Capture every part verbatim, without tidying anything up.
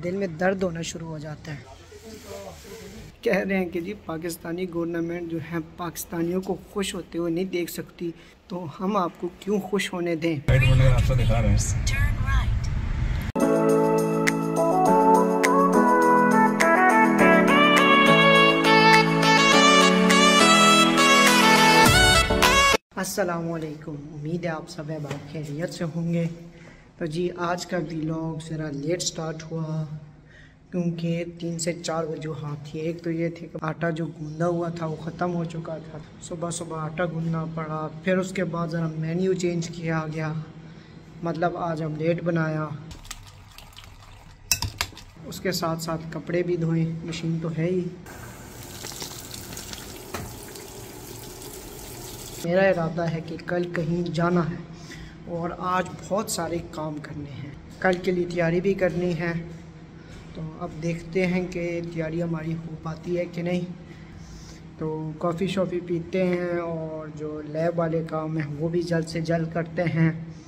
दिल में दर्द होना शुरू हो जाता है। कह रहे हैं कि जी पाकिस्तानी गवर्नमेंट जो है पाकिस्तानियों को खुश होते हुए नहीं देख सकती, तो हम आपको क्यों खुश होने दें। आपको दिखा रहे हैं। अस्सलामुअलैकुम, उम्मीद है आप सब अब खैरियत से होंगे। तो जी आज का व्लॉग ज़रा लेट स्टार्ट हुआ क्योंकि तीन से चार वजूहात थी। एक तो ये थी कि आटा जो गूंदा हुआ था वो ख़त्म हो चुका था, सुबह सुबह आटा गूंदना पड़ा। फिर उसके बाद ज़रा मेन्यू चेंज किया गया, मतलब आज हम लेट बनाया। उसके साथ साथ कपड़े भी धोए, मशीन तो है ही। मेरा इरादा है कि कल कहीं जाना है और आज बहुत सारे काम करने हैं, कल के लिए तैयारी भी करनी है। तो अब देखते हैं कि तैयारी हमारी हो पाती है कि नहीं। तो कॉफ़ी शॉफ़ी पीते हैं और जो लैब वाले काम हैं वो भी जल्द से जल्द करते हैं।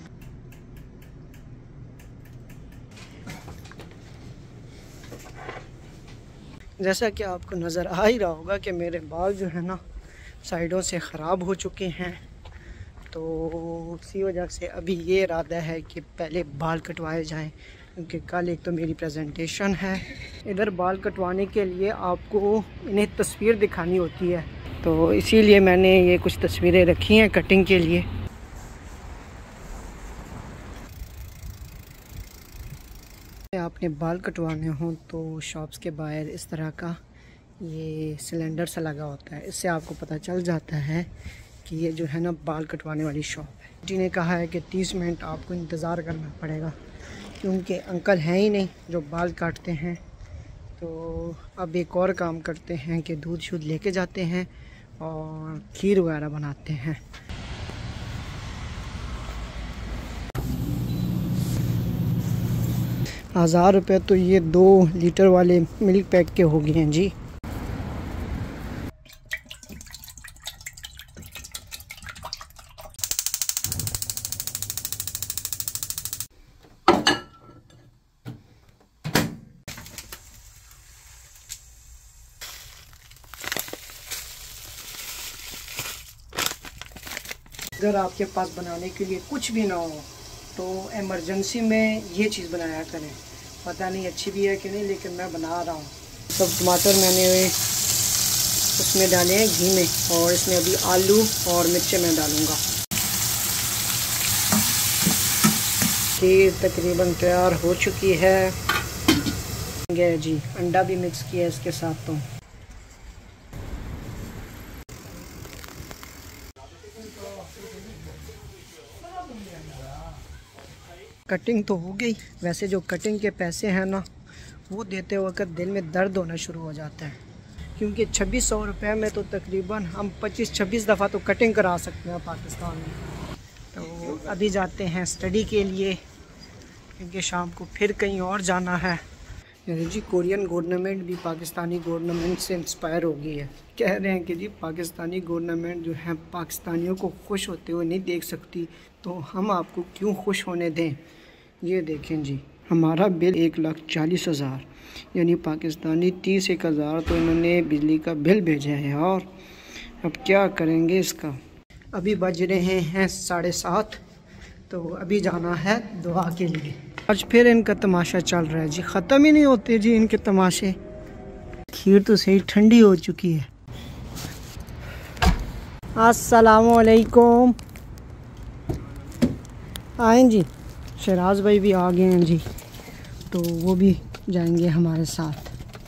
जैसा कि आपको नज़र आ ही रहा होगा कि मेरे बाल जो है ना साइडों से ख़राब हो चुके हैं, तो उसी वजह से अभी ये इरादा है कि पहले बाल कटवाए जाएं, क्योंकि कल एक तो मेरी प्रेजेंटेशन है। इधर बाल कटवाने के लिए आपको इन्हें तस्वीर दिखानी होती है, तो इसीलिए मैंने ये कुछ तस्वीरें रखी हैं कटिंग के लिए। आपने बाल कटवाने हों तो शॉप्स के बाहर इस तरह का ये सिलेंडर सा लगा होता है, इससे आपको पता चल जाता है कि ये जो है ना बाल कटवाने वाली शॉप है। जी ने कहा है कि तीस मिनट आपको इंतज़ार करना पड़ेगा क्योंकि अंकल हैं ही नहीं जो बाल काटते हैं। तो अब एक और काम करते हैं कि दूध शूध लेके जाते हैं और खीर वगैरह बनाते हैं। हज़ार रुपये तो ये दो लीटर वाले मिल्क पैक के हो गए हैं जी। अगर आपके पास बनाने के लिए कुछ भी ना हो तो इमरजेंसी में ये चीज़ बनाया करें। पता नहीं अच्छी भी है कि नहीं, लेकिन मैं बना रहा हूँ। सब टमाटर मैंने उसमें डाले हैं घी में, और इसमें अभी आलू और मिर्चें मैं डालूँगा। खीर तकरीबन तैयार हो चुकी है जी। अंडा भी मिक्स किया है इसके साथ। तो कटिंग तो हो गई। वैसे जो कटिंग के पैसे हैं ना वो देते वक्त दिल में दर्द होना शुरू हो जाता है, क्योंकि छब्बीस सौ रुपये में तो तकरीबन हम पच्चीस छब्बीस दफ़ा तो कटिंग करा सकते हैं पाकिस्तान में। तो अभी जाते हैं स्टडी के लिए, क्योंकि शाम को फिर कहीं और जाना है। जी कोरियन गवर्नमेंट भी पाकिस्तानी गवर्नमेंट से इंस्पायर हो गई है। कह रहे हैं कि जी पाकिस्तानी गवर्नमेंट जो है पाकिस्तानियों को खुश होते हुए नहीं देख सकती, तो हम आपको क्यों खुश होने दें। ये देखें जी, हमारा बिल एक लाख चालीस हज़ार यानी पाकिस्तानी तीस एक हज़ार तो इन्होंने बिजली का बिल भेजा है, और अब क्या करेंगे इसका। अभी बज रहे हैं साढ़े सात, तो अभी जाना है दुआ के लिए। आज फिर इनका तमाशा चल रहा है जी, ख़त्म ही नहीं होते जी इनके तमाशे। खीर तो सही ठंडी हो चुकी है। अस्सलामुअलैकुम। आएँ जी, शहराज भाई भी आ गए हैं जी, तो वो भी जाएंगे हमारे साथ।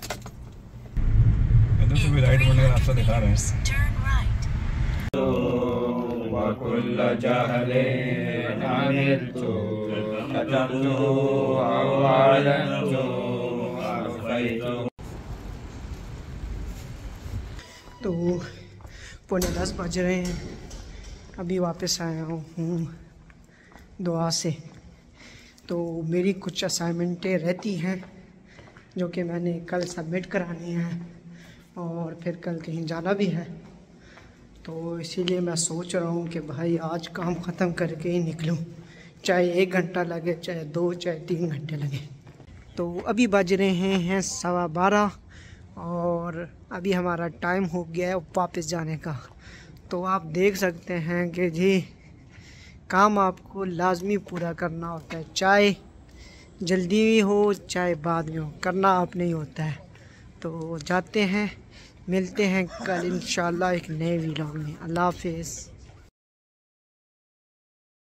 इधर से भी राइट मुड़ने का रास्ता दिखा रहे हैं। तो पौने दस बज रहे हैं, अभी वापस आया हूँ दुआ से। तो मेरी कुछ असाइनमेंटें रहती हैं जो कि मैंने कल सबमिट करानी हैं, और फिर कल कहीं जाना भी है। तो इसीलिए मैं सोच रहा हूँ कि भाई आज काम ख़त्म करके ही निकलूँ, चाहे एक घंटा लगे, चाहे दो, चाहे तीन घंटे लगे। तो अभी बज रहे हैं हैं सवा बारह और अभी हमारा टाइम हो गया है वापस जाने का। तो आप देख सकते हैं कि जी काम आपको लाजमी पूरा करना होता है, चाहे जल्दी हो चाहे बाद में हो, करना आपने ही होता है। तो जाते हैं, मिलते हैं कल इंशाल्लाह एक नए वीडियो में। अल्लाह हाफिज़।